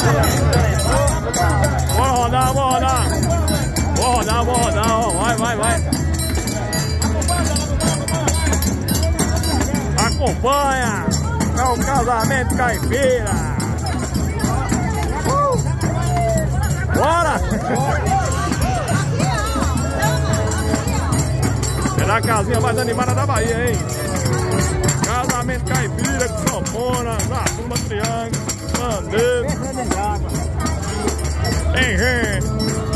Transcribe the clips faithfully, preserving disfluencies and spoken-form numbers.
Bora rodar, bora rodar. Bora rodar, bora rodar, ó. Vai, vai, vai. Acompanha. É o Casamento Caipira. Uh! Bora! É a casinha mais animada da Bahia, hein? Casamento Caipira com sanfona, zabumba, triângulo, bandeira. Tem gente.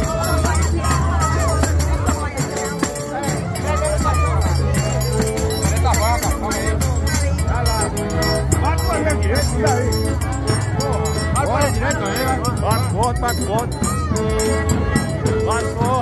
Bate para a direita, e aí? Bate para a direita, aí. Bate forte, bate forte. Bate forte.